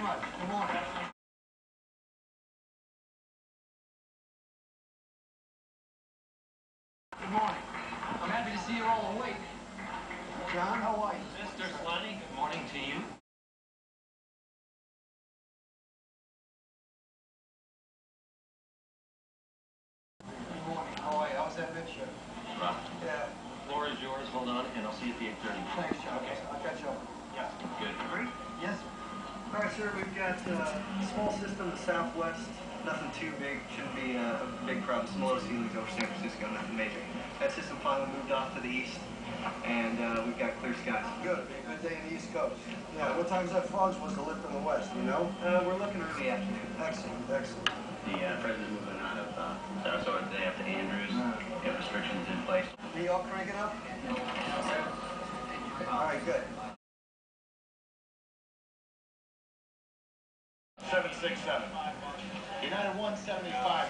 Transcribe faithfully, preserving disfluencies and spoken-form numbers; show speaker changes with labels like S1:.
S1: much. Good morning. Good morning. I'm happy to see you're all awake. John, how are you?
S2: Mister Slaney, good morning to you.
S1: Good morning. How are you? How's that mixture?
S2: Rough.
S1: Yeah.
S2: Floor is yours. Hold on, and I'll see you at the eight thirty.
S1: Thanks, John.
S2: Okay.
S1: I'll catch you up.
S2: Yeah, good.
S1: Yes, sir.
S3: All right, sir, we've got uh, a small system, the southwest. Nothing too big, shouldn't be uh, a big problem. Some low ceilings over San Francisco, nothing major. That system finally moved off to the east, and uh, we've got clear skies.
S1: Good. Be a good day in the East Coast. Yeah, what time's that fog supposed to lift in the west, you know?
S3: Uh, we're looking early afternoon.
S1: Excellent, excellent.
S4: The uh, president moving out of uh, Sarasota today up to Andrews. We have restrictions in place.
S1: Are you all cranking up? All right, good.
S5: seven six seven. United one seventy-five.